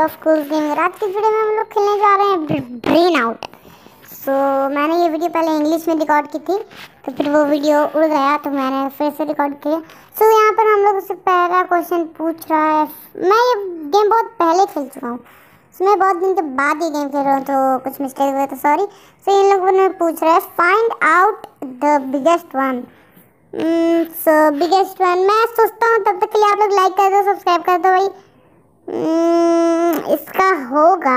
Of course gaming. आज की video में हम लोग खेलने जा रहे हैं ब्रेन आउट। मैंने ये वीडियो पहले इंग्लिश में रिकॉर्ड की थी, तो फिर वो वीडियो उड़ गया, तो मैंने फिर से रिकॉर्ड किया। यहाँ पर हम लोग से पहला क्वेश्चन पूछ रहा है। मैं ये गेम बहुत पहले खेल चुका हूँ, मैं बहुत दिन के बाद ये गेम खेल रहा हूँ, तो कुछ मिस्टेक हुए तो सॉरी। इन लोगों ने पूछ रहा है find out the biggest one. Biggest one मैं सोचता हूँ, तब तक के लिए आप लोग लाइक कर दो, सब्सक्राइब कर दो भाई। इसका होगा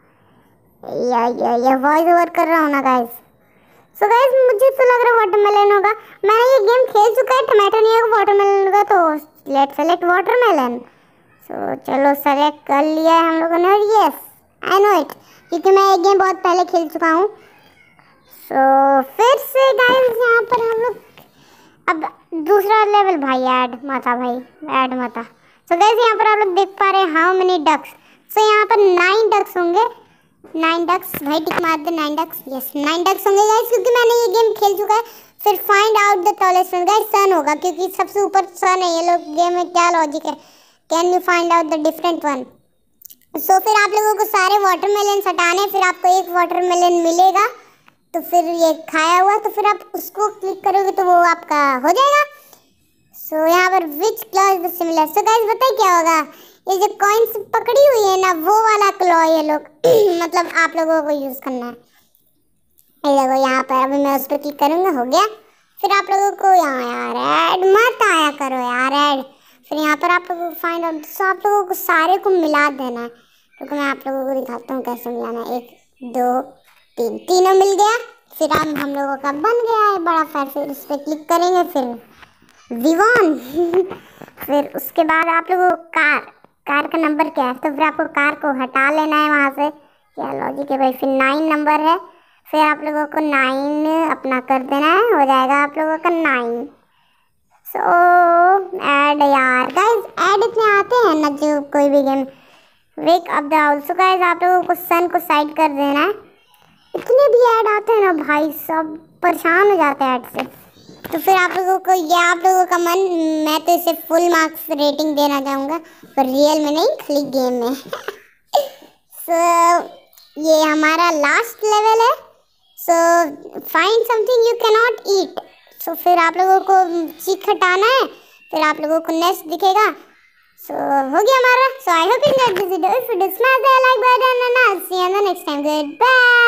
या वॉइस ओवर कर रहा हूँ ना गाइस। गाइस मुझे तो लग रहा है वाटरमेलन होगा। मैंने ये गेम खेल चुका है, टमाटो नहीं होगा वाटरमेलन होगा, तो लेट्स सेलेक्ट वाटरमेलन। चलो सेलेक्ट कर लिया है हम लोगों ने, और यस आई नो इट, क्योंकि मैं ये गेम बहुत पहले खेल चुका हूँ। फिर से गाइस यहाँ पर हम लोग अब दूसरा लेवल भाई ऐड माता भाई ऐड माता। गाइस यहाँ पर आप लोग देख पा रहे हैं हाउ मेनी डक्स। यहाँ पर 9 डक्स होंगे। 9 डक्स भाई, टिक मार दे 9 डक्स। यस 9 डक्स होंगे गाइस, क्योंकि मैंने ये गेम खेल चुका है। फिर find out the tallest one guys, sun होगा, क्योंकि सबसे ऊपर सन है। ये लोग गेम में क्या लॉजिक है, can you find out the different one. फिर आप लोगों को सारे वाटरमेलन हटाने, फिर आपको एक वाटरमेलन मिलेगा, तो फिर ये खाया हुआ, तो फिर आप उसको क्लिक करोगे तो वो आपका हो जाएगा। यहाँ पर which claw is the similar. Guys बताइए क्या होगा, ये जो कॉइन्स पकड़ी हुई है ना, वो वाला क्लॉ ये लोग मतलब आप लोगों को यूज करना है। ये देखो यहाँ पर अभी मैं उस पर क्लिक करूँगा, हो गया। फिर आप लोगों को यहाँ यार ऐड मत आया करो यार ऐड। फिर यहाँ पर आप लोगों को फाइंड आउट, आप लोगों को सारे को मिला देना है, क्योंकि मैं आप लोगों को दिखाता हूँ कैसे मिलाना है। 1 2 3 तीनों मिल गया। फिर हम लोगों का बन गया है बड़ा फायर। फिर इस पर क्लिक करेंगे, फिर विवॉन फिर उसके बाद आप लोगों को कार का नंबर क्या है, तो फिर आपको कार को हटा लेना है वहाँ से। क्या लॉजिक है भाई। फिर 9 नंबर है, फिर आप लोगों को 9 अपना कर देना है, हो जाएगा आप लोगों का 9। ऐड यार गाइस, ऐड इतने आते हैं ना जो कोई भी game. Wake up the owl. Guys आप लोगों को सन को साइड कर देना है। इतने भी ऐड आते हैं ना भाई, सब परेशान हो जाते हैं ऐड से। तो फिर आप लोगों को, ये आप लोगों का मन, मैं तो इसे फुल मार्क्स रेटिंग देना चाहूँगा, पर रियल में नहीं, खाली गेम में। ये हमारा लास्ट लेवल है। Find something you can not eat. फिर आप लोगों को चीख हटाना है, फिर आप लोगों को नेक्स्ट दिखेगा। हो गया हमारा। I hope you enjoyed this video. If you did smash the like button and I see you in the next time. Good bye.